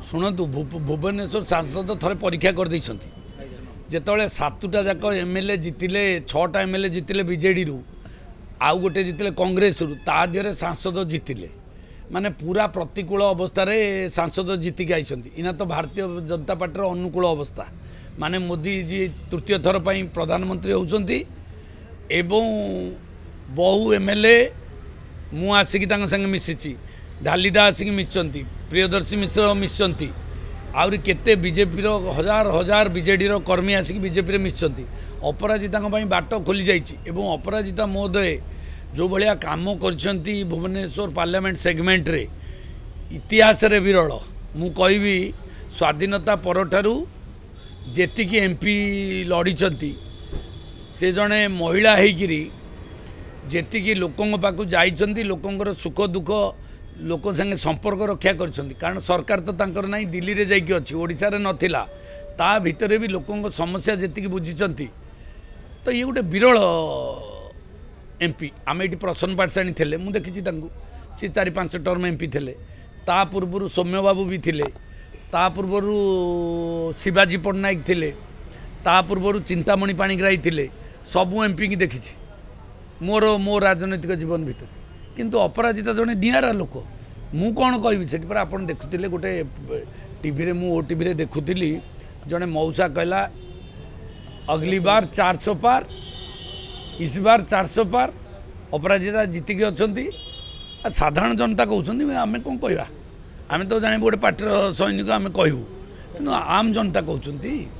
शुणु भुवनेश्वर सांसद थे परीक्षा कर जिते सातटा जाक एमएलए जितिले 6टा एमएलए जितिले बीजेडी रु आउ गोटे जितिले कांग्रेस रु ता देहरे सांसद जितिले माने पूरा प्रतिकूल अवस्था रे सांसद जीतिक आई इना तो भारतीय जनता पार्टी अनुकूल अवस्था माने मोदी जी तृतीय थर पर प्रधानमंत्री होउछंती एवं बहु एमएलए मु आसिक संगे मिशिची ढालीदा आसिक मिशिचंती प्रियदर्शी मिश्र मिशिचंती आउरी केते बीजेपी हजार हजार बीजेडी कर्मी आसिक बीजेपी मिशिचंती अपराजिता बाट खोली जाइछि एवं अपराजिता महोदय जो भाया काम करछंती भुवनेश्वर पार्लियामेंट सेगमेंट रे इतिहास रे विरल मु कहबी स्वाधीनता परठारु जेतिकी एमपी लड़ीचंती से जड़े महिला होइकिरी जेतिकी लोकों पाखु जाइछंती लोकोंगर सुख दुख लोक संगे संपर्क रक्षा करछंती कारण सरकार तो तांकर नहीं दिल्ली रे जाइकी अछि ओडिसा रे नथिला ता भितरे भी लोकों समस्या जेतिकी बुझिछंती तो ये गोटे विरल एमपी आम ये प्रसन्न पाठशाणी थे मुझे देखी सी 4-5 टर्म एमपी थे ता पूर्व सौम्य बाबू भी थे ता पूर्व शिवाजी पट्टनायक थे ता पूर्व चिंतामणि पाणिग्राही थे सबू एमपी की देखी मो राजनैतिक जीवन भीतर किंतु अपराजिता जड़े निरा लोक मु कौन कहबी से आप देखुले गोटे टीवी मु ओटीवी रे देखुली जड़े मौसा कहला अगली बार 400 पार इस बार 400 पार अपराजिता जीतिकी अच्छा साधारण जनता कहते आम कौन कहवा आम तो जाने गोटे पार्टी सैनिक आम कहूँ कि आम जनता कहते